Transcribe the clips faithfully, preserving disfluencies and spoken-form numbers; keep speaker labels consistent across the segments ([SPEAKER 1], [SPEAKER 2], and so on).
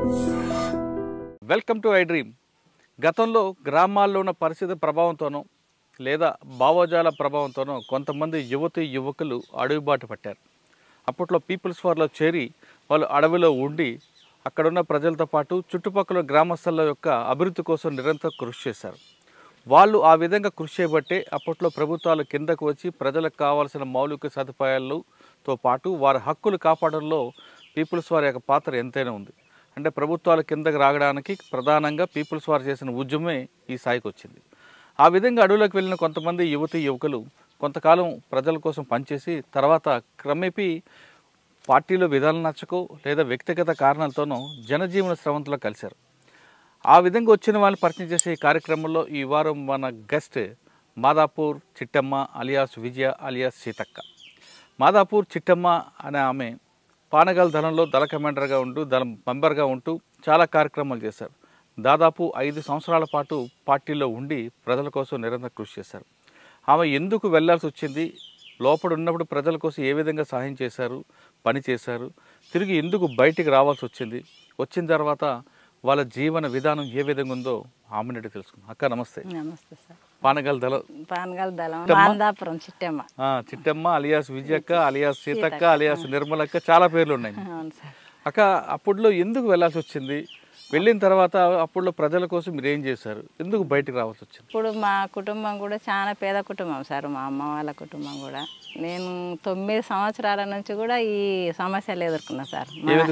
[SPEAKER 1] Welcome to I dream. గతంలో గ్రామాల్లో ఉన్న పరిస్థితి ప్రభావంతోనో లేదా భావోజాల ప్రభావంతోనో కొంతమంది యువతి యువకులు అడవిబాట పట్టారు. అప్పట్లో పీపుల్స్ వార్లో చేరి వాళ్ళు అడవిలో ఉండి అక్కడున్న ప్రజలతో పాటు చుట్టుపక్కల గ్రామస్తుల యొక్క అభివృద్ధి కోసం నిరంతరం కృషి చేశారు. వాళ్ళు ఆ విధంగా కృషి చేయబట్టే అప్పట్లో ప్రభుత్వాలు కిందకు వచ్చి ప్రజలకు కావాల్సిన మౌలిక సదుపాయాలతో పాటు వారి హక్కులు కాపాడంలో పీపుల్స్ వార్ యొక్క పాత్ర ఎంతైనా ఉంది. అంటే ప్రభుత్వాల కిందకు రావడానికి ప్రధానంగా పీపుల్స్ వార్ చేసిన ఉద్యమే ఈ స్థాయికి వచ్చింది. ఆ విధంగా అడవులకు వెళ్ళిన కొంతమంది యువతి యువకులు కొంతకాలం ప్రజల కోసం పనిచేసి తర్వాత క్రమేపీ పార్టీలో విధానం నచ్చకో లేదా వ్యక్తిగత కారణాలతోనో జనజీవన స్రవంతిలో కలిశారు. ఆ విధంగా వచ్చిన వాళ్ళని పరిచయం చేసే ఈ కార్యక్రమంలో ఈ వారం మన guest Madapur Chittamma alias Vijaya alias Seethakka. Madapur Chittamma అనే ఆమె పానగల్ దళంలో దళ కమాండర్గా ఉంటూ దళం మెంబర్గా ఉంటూ చాలా కార్యక్రమాలు చేశారు. దాదాపు ఐదు సంవత్సరాల పాటు పార్టీలో ఉండి ప్రజల కోసం నిరంతరం కృషి చేశారు. ఆమె ఎందుకు వెళ్లాల్సి వచ్చింది, లోపల ఉన్నప్పుడు ప్రజల కోసం ఏ విధంగా సహాయం చేశారు, పని చేశారు, తిరిగి ఎందుకు బయటికి రావాల్సి వచ్చింది, వచ్చిన తర్వాత వాళ్ళ జీవన విధానం ఏ విధంగా ఉందో ఆమె నుండి తెలుసుకుందాం. అక్క నమస్తే.
[SPEAKER 2] నమస్తే సార్.
[SPEAKER 1] పానగల్ దళం
[SPEAKER 2] పానగల్ దళం Madapuram Chittamma.
[SPEAKER 1] Chittamma alias Vijayakka alias Seethakka alias Nirmalakka చాలా పేర్లు ఉన్నాయి. అక్క అప్పుడులో ఎందుకు వెళ్ళాల్సి వచ్చింది, వెళ్ళిన తర్వాత అప్పుడులో ప్రజల కోసం మీరు ఏం చేశారు, ఎందుకు బయటకు రావాల్సి వచ్చింది?
[SPEAKER 2] ఇప్పుడు మా కుటుంబం కూడా చాలా పేద కుటుంబం సార్, మా అమ్మ వాళ్ళ కుటుంబం కూడా. నేను తొమ్మిది సంవత్సరాల నుంచి కూడా ఈ సమస్యలు ఎదుర్కొన్నా సార్.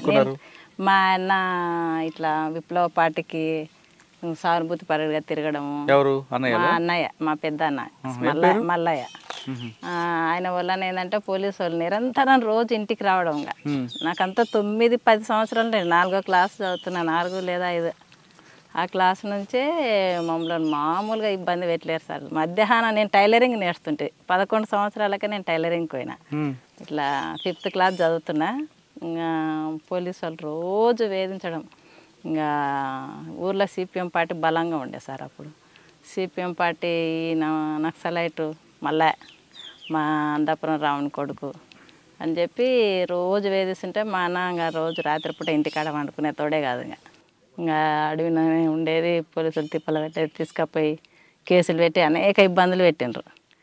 [SPEAKER 2] మా అన్న ఇట్లా విప్లవ పార్టీకి సానుభూతి పరుడుగా తిరగడము.
[SPEAKER 1] ఎవరు?
[SPEAKER 2] మా అన్నయ్య, మా పెద్ద అన్న మల్లయ్య మల్లయ్య ఆయన వల్ల ఏంటంటే పోలీసు వాళ్ళు నిరంతరం రోజు ఇంటికి రావడం. నాకంతా తొమ్మిది పది సంవత్సరాలు నేను నాలుగో క్లాస్ చదువుతున్నా, నాలుగు లేదా ఐదు. ఆ క్లాస్ నుంచే మమ్మల్ని మామూలుగా ఇబ్బంది పెట్టలేరు సార్. మధ్యాహ్నం నేను టైలరింగ్ నేర్చుతుంటే పదకొండు సంవత్సరాలకే నేను టైలరింగ్ పోయినా. ఇట్లా ఫిఫ్త్ క్లాస్ చదువుతున్నా. ఇంకా పోలీసు వాళ్ళు రోజు వేధించడం. ఇంకా ఊర్లో సిపిఎం పార్టీ బలంగా ఉండే సార్ అప్పుడు. సిపిఎం పార్టీ నక్సలైటు మళ్ళా మా అందాపురం రావుని కొడుకు అని చెప్పి రోజు వేధిస్తుంటే మా అన్న ఇంకా రోజు రాత్రిపూట ఇంటికాడ వండుకునే తోడే కాదు. ఇంకా ఇంకా అడవిలోనే ఉండేది. పోలీసులు తిప్పలు పెట్టేది, తీసుకపోయి కేసులు పెట్టి అనేక ఇబ్బందులు పెట్టిండ్రు.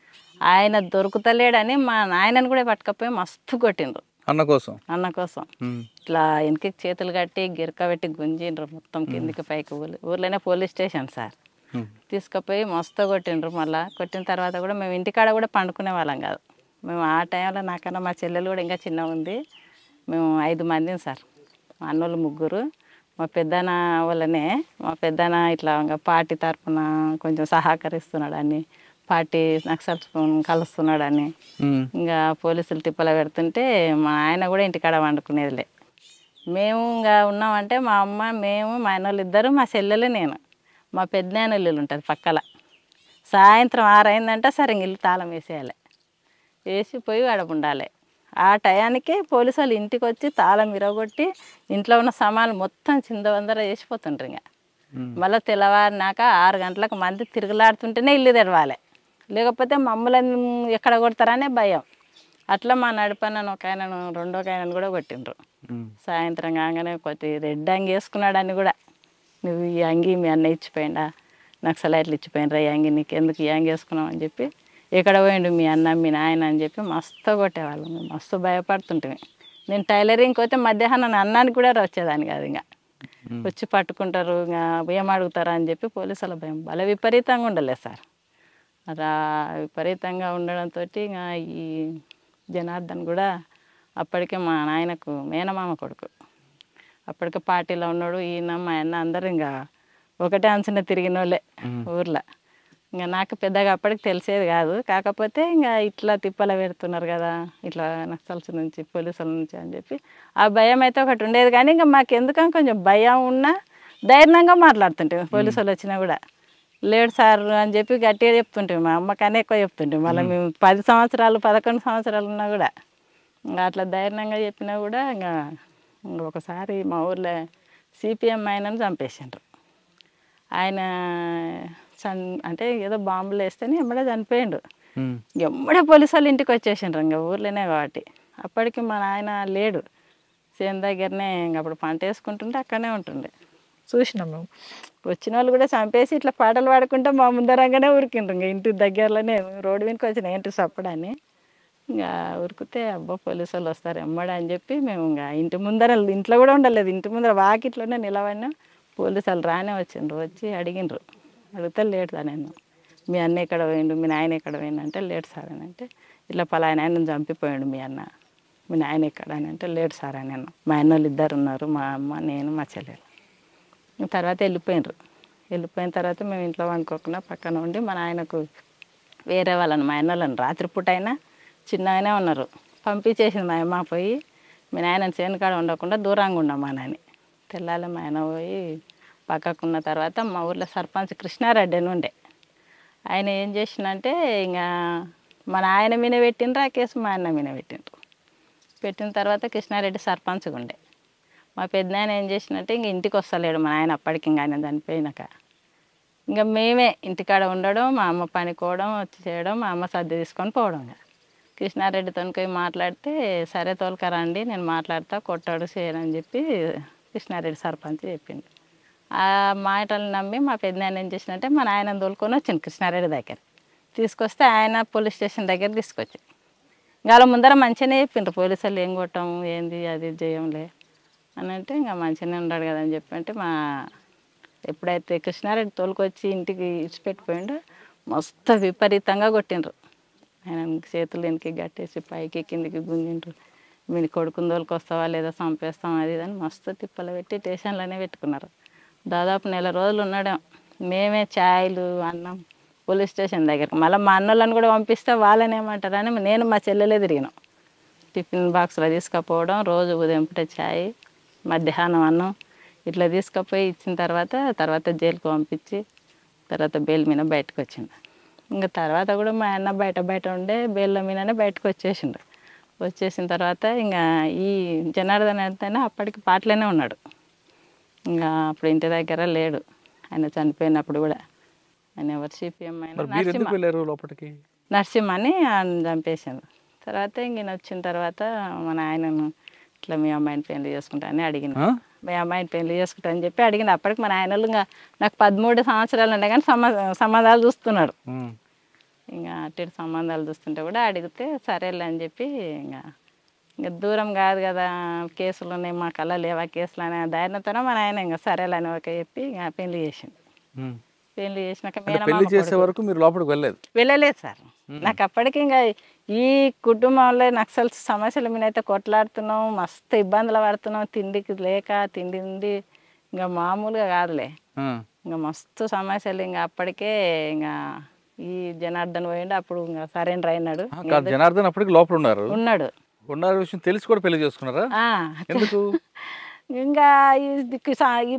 [SPEAKER 2] ఆయన దొరుకుతలేడని మా నాయనని కూడా పట్టుకపోయి మస్తు కొట్టిండ్రు
[SPEAKER 1] అన్న కోసం.
[SPEAKER 2] అన్న కోసం ఇట్లా వెనక్కి చేతులు కట్టి గిరక పెట్టి గుంజిండ్రు మొత్తం కిందికి పైకి. ఊర్లోనే పోలీస్ స్టేషన్ సార్. తీసుకుపోయి మస్తు కొట్టిండ్రు. మళ్ళీ కొట్టిన తర్వాత కూడా మేము ఇంటికాడ కూడా పండుకునే వాళ్ళం కాదు. మేము ఆ టైంలో నాకన్నా మా చెల్లెలు కూడా ఇంకా చిన్న ఉంది. మేము ఐదు మందిని సార్. మా అన్నోళ్ళు ముగ్గురు. మా పెద్దన్న వాళ్ళనే మా పెద్దన్న ఇట్లా ఇంకా పార్టీ తరఫున కొంచెం సహకరిస్తున్నాడని, పార్టీ నక్సల్స్ కలుస్తున్నాడని ఇంకా పోలీసులు తిప్పల పెడుతుంటే మా ఆయన కూడా ఇంటికాడ వండుకునేదిలే. మేము ఇంకా ఉన్నామంటే మా అమ్మ, మేము, మా ఆయన ఇద్దరు, మా చెల్లెలు, నేను. మా పెద్దనాయన ఇల్లు ఉంటుంది పక్కల. సాయంత్రం ఆరు అయిందంటే సరే ఇల్లు తాళం వేసేయాలి, వేసి పోయి ఆడ ఉండాలి. ఆ టయానికే పోలీసు వాళ్ళు ఇంటికి వచ్చి తాళం విరగొట్టి ఇంట్లో ఉన్న సామాన్లు మొత్తం చిందవందర వేసిపోతుండ్రు. ఇంకా మళ్ళీ తెల్లవారినాక ఆరు గంటలకు మంది తిరుగులాడుతుంటేనే ఇల్లు తెరవాలి, లేకపోతే మమ్మల్ని ఎక్కడ కొడతారనే భయం. అట్లా మా నడిపన్న ఒక ఆయనను రెండో ఒక ఆయనను కూడా కొట్టిండ్రు. సాయంత్రం కాగానే కొద్ది రెడ్ అంగి వేసుకున్నాడని కూడా, నువ్వు ఈ అంగి మీ అన్న ఇచ్చిపోయిండా, నక్సలైట్లు ఇచ్చిపోయినరా ఈ అంగి, నీకు ఎందుకు ఈ అంగి వేసుకున్నావు అని చెప్పి, ఎక్కడ పోయిండు మీ అన్న మీ నాయన అని చెప్పి మస్తు కొట్టేవాళ్ళం. మస్తు భయపడుతుంటే నేను టైలరింగ్కి పోతే మధ్యాహ్నం అన్నానికి కూడా వచ్చేదాన్ని కాదు. ఇంకా వచ్చి పట్టుకుంటారు, ఇంకా ఏం అడుగుతారా అని చెప్పి పోలీసుల భయం భలే విపరీతంగా ఉండలేదు సార్. అలా విపరీతంగా ఉండడంతో ఇంకా ఈ జనార్దన్ కూడా అప్పటికే మా నాయనకు మేనమామ కొడుకు, అప్పటికే పార్టీలో ఉన్నాడు. ఈయన మా అన్న అందరు ఇంకా ఒకటే అంచున తిరిగిన వాళ్ళే ఊర్లో. ఇంకా నాకు పెద్దగా అప్పటికి తెలిసేది కాదు. కాకపోతే ఇంకా ఇట్లా తిప్పల పెడుతున్నారు కదా ఇట్లా నక్సల్స్ నుంచి పోలీసుల నుంచి అని చెప్పి ఆ భయం అయితే ఒకటి ఉండేది. కానీ ఇంకా మాకు ఎందుకని కొంచెం భయం ఉన్నా ధైర్యంగా మాట్లాడుతుంటే పోలీసు వాళ్ళు వచ్చినా కూడా లేడు సార్ అని చెప్పి గట్టిగా చెప్తుంటే మా అమ్మకనే ఎక్కువ చెప్తుంటే. మళ్ళీ మేము పది సంవత్సరాలు పదకొండు సంవత్సరాలు ఉన్నా కూడా ఇంకా అట్లా ధైర్యంగా చెప్పినా కూడా ఇంకా ఒకసారి మా ఊర్లో సిపిఎం ఆయనను చంపేసిండ్రు. ఆయన చన్ అంటే ఏదో బాంబులు వేస్తేనే ఎమ్మడే చనిపోయిండు. ఎమ్మడే పోలీసు వాళ్ళు ఇంటికి వచ్చేసిండ్రు ఇంకా ఊర్లోనే కాబట్టి. అప్పటికి మా నాయన లేడు. చేను దగ్గరనే ఇంక అప్పుడు పంట వేసుకుంటుంటే అక్కడనే ఉంటుండే.
[SPEAKER 3] చూసినాం మేము.
[SPEAKER 2] వచ్చిన వాళ్ళు కూడా చంపేసి ఇట్లా పాటలు పాడుకుంటే మా ముందరంగానే ఉరికిండ్రు. ఇంకా ఇంటి దగ్గరలోనే రోడ్డు మీదకి వచ్చిన ఏంటి సప్పుడని ఇంకా ఉరికితే అబ్బా పోలీసు వాళ్ళు వస్తారు ఎమ్మడ అని చెప్పి మేము ఇంకా ఇంటి ముందర ఇంట్లో కూడా ఉండలేదు, ఇంటి ముందర వాకిట్లోనే నిలబడినా. పోలీసు వాళ్ళు రానే వచ్చిండ్రు, వచ్చి అడిగిండ్రు. అడిగితే లేట్ సార్ నేను మీ అన్న ఎక్కడ పోయిండు, మీ నాయన ఎక్కడ పోయిండు అంటే లేట్ సార్ అని అంటే ఇట్లా పలానా ఆయన చంపిపోయాడు మీ అన్న, మీ నాయన ఎక్కడ అని అంటే లేట్ సార్ అని నేను మా అన్న వాళ్ళు ఇద్దరు ఉన్నారు, మా అమ్మ నేను మా చెల్లెలు. తర్వాత వెళ్ళిపోయినరు. వెళ్ళిపోయిన తర్వాత మేము ఇంట్లో వండుకోకుండా పక్కన ఉండి మా నాయనకు వేరే వాళ్ళని మా అన్న వాళ్ళని రాత్రిపూట అయినా చిన్న ఆయనే ఉన్నారు పంపించేసింది మా అమ్మ. పోయి మీ నాయన చేను కాడ ఉండకుండా దూరంగా ఉన్నాం మా నాయన. తెల్లాలి మా ఆయన పోయి పక్కకున్న తర్వాత మా ఊర్లో సర్పంచ్ కృష్ణారెడ్డి అని ఉండే. ఆయన ఏం చేసిందంటే ఇంకా మా నాయన మీద పెట్టిండ్రు ఆ కేసు, మా అన్న మీద పెట్టిండ్రు. పెట్టిన తర్వాత కృష్ణారెడ్డి సర్పంచ్గా ఉండే. మా పెద్దనాయన ఏం చేసినట్టే ఇంక ఇంటికి వస్తలేడు మా నాయన అప్పటికి, ఇంకా ఆయన చనిపోయినాక ఇంకా మేమే ఇంటికాడ ఉండడం, మా అమ్మ పనికోవడం వచ్చి చేయడం, మా అమ్మ సర్ది తీసుకొని పోవడం. కృష్ణారెడ్డితో పోయి మాట్లాడితే సరే తోలుకరండి నేను మాట్లాడతా కొట్టాడు చేయనని చెప్పి కృష్ణారెడ్డి సర్పంచ్ చెప్పిండు. ఆ మాటలు నమ్మి మా పెద్దనాయన ఏం చేసినట్టే మా నాయన తోలుకొని వచ్చింది కృష్ణారెడ్డి దగ్గర. తీసుకొస్తే ఆయన పోలీస్ స్టేషన్ దగ్గర తీసుకొచ్చి వాళ్ళ ముందర మంచిగానే చెప్పిండ్రు పోలీసు వాళ్ళు, ఏం కొట్టాము ఏంది అది చేయంలే అని అంటే ఇంకా మంచిగానే ఉన్నాడు కదా అని చెప్పి అంటే మా ఎప్పుడైతే కృష్ణారెడ్డి తోలుకొచ్చి ఇంటికి ఇచ్చిపెట్టిపోయిండో మస్తు విపరీతంగా కొట్టిండ్రు. ఆయన చేతులు వెనక్కి గట్టేసి పైకి కిందికి గుంజిండ్రు. మీ కొడుకుని తోలుకొస్తావా లేదా చంపేస్తాం అది ఇది అని మస్తు తిప్పలు పెట్టి స్టేషన్లోనే పెట్టుకున్నారు. దాదాపు నెల రోజులు ఉన్నాడు. మేమే ఛాయలు అన్నం పోలీస్ స్టేషన్ దగ్గరికి, మళ్ళీ మా అన్నోళ్ళని కూడా పంపిస్తే వాళ్ళని ఏమంటారని నేను మా చెల్లెలే తిరిగినాం. టిఫిన్ బాక్స్లో తీసుకుపోవడం, రోజు ఉదయం పూట ఛాయ్ మధ్యాహ్నం అన్నం ఇట్లా తీసుకుపోయి ఇచ్చిన తర్వాత తర్వాత జైలుకి పంపించి తర్వాత బెయిల్ మీద బయటకు వచ్చిండు. ఇంకా తర్వాత కూడా మా అన్న బయట బయట ఉండే బెయిల్ మీదనే బయటకు వచ్చేసిండు. వచ్చేసిన తర్వాత ఇంకా ఈ జనార్దన్ అయితేనే అప్పటికి పాటలోనే ఉన్నాడు. ఇంకా అప్పుడు ఇంటి దగ్గర లేడు ఆయన చనిపోయినప్పుడు కూడా. ఆయన ఎవరు సిపిఎం అయినా నరసింహ నరసింహ అని ఆయన చంపేసిండు. తర్వాత ఇంక ఈయన వచ్చిన తర్వాత మన ఆయనను ఇట్లా మీ అమ్మాయిని పెళ్లి చేసుకుంటా అని అడిగిన, మీ అమ్మాయిని పెళ్లి చేసుకుంటా అని చెప్పి అడిగిన. అప్పటికి మన ఆయన ఇంకా నాకు పదమూడు సంవత్సరాలు ఉండే కానీ సంబ సంబంధాలు చూస్తున్నాడు. ఇంకా అటు సంబంధాలు చూస్తుంటే కూడా అడిగితే సరేలే అని చెప్పి ఇంకా ఇంకా దూరం కాదు కదా కేసులు ఉన్నాయి మా కళ్ళ లేవా కేసులు అనే ధైర్యంతో మన ఆయన ఇంకా సరేలని ఒక చెప్పి ఇంకా పెళ్లి చేసిండు. పెళ్లి చేసినాక
[SPEAKER 1] పెళ్లి చేసే వరకు మీరు లోపలికి వెళ్ళలేదు?
[SPEAKER 2] వెళ్ళలేదు సార్. నాకు అప్పటికి ఇంకా ఈ కుటుంబంలో నక్సల్ సమస్యల మీద అయితే కొట్లాడుతున్నాం, మస్తు ఇబ్బందులు పడుతున్నాం, తిండికి లేక తిండి ఉండి ఇంకా మామూలుగా కాదులే, ఇంకా మస్తు సమస్యలు. ఇంకా అప్పటికే ఇంకా ఈ జనార్దన్ పోయిండు. అప్పుడు ఇంకా సరెండర్ అయినాడు.
[SPEAKER 1] జనార్దన్ అప్పటికి లోపల ఉన్నారు
[SPEAKER 2] ఉన్నాడు
[SPEAKER 1] ఉన్నారు విషయం తెలిసి కూడా పెళ్లి చేసుకున్నారా? ఎందుకు?
[SPEAKER 2] ఇంకా ఈ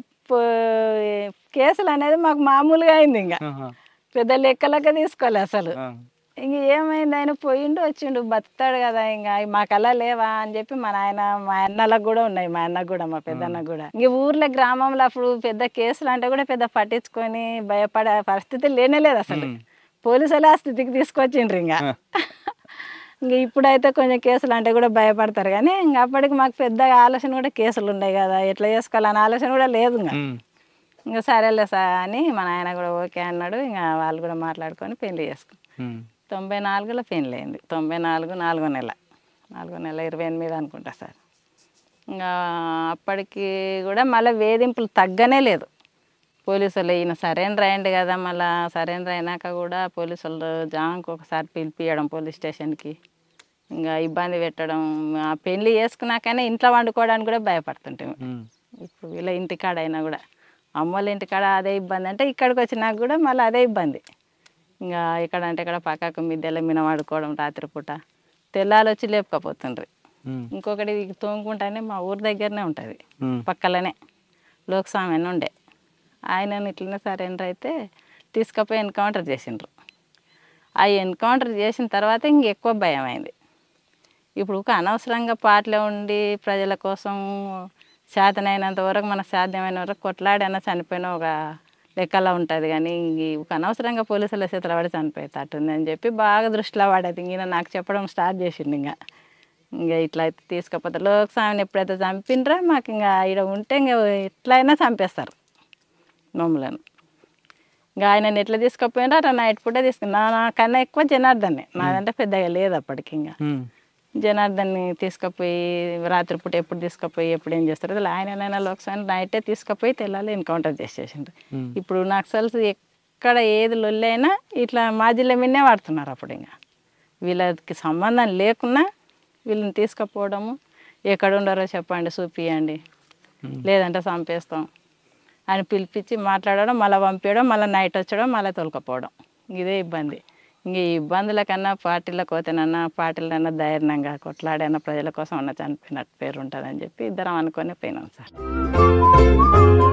[SPEAKER 2] కేసులు అనేది మాకు మామూలుగా అయింది. ఇంకా పెద్ద లెక్కలెక్క తీసుకోవాలి అసలు. ఇంక ఏమైంది ఆయన పోయిండు వచ్చిండు బతుకుతాడు కదా ఇంకా మా కళ లేవా అని చెప్పి మా నాయన మా అన్నలకు కూడా ఉన్నాయి, మా అన్నకు కూడా మా పెద్దన్నకు కూడా. ఇంక ఊర్లో గ్రామంలో అప్పుడు పెద్ద కేసులు అంటే కూడా పెద్ద పట్టించుకొని భయపడే పరిస్థితి లేనే లేదు అసలు. పోలీసులు ఆ స్థితికి తీసుకొచ్చిండ్రు. ఇంకా ఇంక ఇప్పుడైతే కొంచెం కేసులు అంటే కూడా భయపడతారు కానీ ఇంకా అప్పటికి మాకు పెద్దగా ఆలోచన కూడా కేసులు ఉన్నాయి కదా ఎట్లా చేసుకోవాలని ఆలోచన కూడా లేదు. ఇంకా ఇంకా సరేలే సార్ అని మా నాయన కూడా ఓకే అన్నాడు. ఇంకా వాళ్ళు కూడా మాట్లాడుకొని పెళ్లి చేసుకున్నాం. తొంభై నాలుగులో పెళ్లి అయింది. తొంభై నాలుగు నాలుగో నెల నాలుగో నెల ఇరవై ఎనిమిది అనుకుంటా సార్. ఇంకా అప్పటికి కూడా మళ్ళీ వేధింపులు తగ్గనే లేదు. పోలీసులు ఈయన సరెండర్ అయ్యండి కదా, మళ్ళీ సరెండర్ అయినాక కూడా పోలీసులు జాంకు ఒకసారి పిలిపియడం పోలీస్ స్టేషన్కి, ఇంకా ఇబ్బంది పెట్టడం. ఆ పెళ్లి చేసుకున్నాకనే ఇంట్లో వండుకోవడానికి కూడా భయపడుతుంటాం. ఇప్పుడు వీళ్ళ ఇంటికాడ అయినా కూడా అమ్మోళ్ళ ఇంటికాడ అదే ఇబ్బంది అంటే ఇక్కడికి వచ్చినాక కూడా మళ్ళీ అదే ఇబ్బంది. ఇంకా ఇక్కడ అంటే ఇక్కడ పక్కకు మిద్దెల మీద వాడుకోవడం రాత్రిపూట, తెల్లాలు వచ్చి లేపుకపోతుండ్రి. ఇంకొకటి తోముకుంటానే మా ఊరి దగ్గరనే ఉంటుంది పక్కలనే లోకస్వామి అని ఉండే, ఆయనను ఇట్లనే సరెండర్ అయితే తీసుకుపోయి ఎన్కౌంటర్ చేసిండ్రు. ఆ ఎన్కౌంటర్ చేసిన తర్వాత ఇంకెక్కువ భయం అయింది. ఇప్పుడు అనవసరంగా పాటలో ఉండి ప్రజల కోసం శాతనైనంత వరకు మనకు సాధ్యమైన వరకు కొట్లాడైనా చనిపోయిన ఒక లెక్కలా ఉంటుంది. కానీ ఇంక అనవసరంగా పోలీసుల చేతులు పడి చనిపోయేటట్టుంది అని చెప్పి బాగా దృష్టిలో పడేది. ఈయన నాకు చెప్పడం స్టార్ట్ చేసిండు. ఇంకా ఇంకా ఇట్లా అయితే తీసుకపోతే లోకస్వామిని ఎప్పుడైతే చంపినరా మాకు ఇంకా ఇక్కడ ఉంటే ఇంకా ఎట్లయినా చంపేస్తారు మమ్మలను. ఇంకా ఆయన ఎట్లా తీసుకుపోయినా అట్లా నైట్ పూట తీసుకున్నా నాకన్నా ఎక్కువ జనార్దన్ని, నాదంటే పెద్దగా లేదు అప్పటికి. ఇంకా జనార్దన్ని తీసుకుపోయి రాత్రిపూట ఎప్పుడు తీసుకుపోయి ఎప్పుడు ఏం చేస్తారు అసలు ఆయననైనా లోకస్వామి నైటే తీసుకుపోయి తెల్లాలి ఎన్కౌంటర్ చేసేసిండ్రు. ఇప్పుడు నక్సల్స్ ఎక్కడ ఏది లొల్లైనా ఇట్లా మా జిల్లా మీదనే వాడుతున్నారు. అప్పుడు ఇంకా వీళ్ళకి సంబంధం లేకున్నా వీళ్ళని తీసుకుపోవడము, ఎక్కడ ఉండారో చెప్పండి చూపియండి లేదంటే చంపేస్తాం అని పిలిపించి మాట్లాడడం, మళ్ళీ పంపించడం, మళ్ళీ నైట్ వచ్చడం, మళ్ళీ తోలుకపోవడం. ఇదే ఇబ్బంది. ఇంక ఈ ఇబ్బందుల కన్నా పార్టీలకు పోతేనన్నా పార్టీలన్నా ధైర్యంగా కొట్లాడైనా ప్రజల కోసం అన్న చనిపోయినట్టు పేరు ఉంటుందని చెప్పి ఇద్దరం అనుకొని పోయినాం సార్.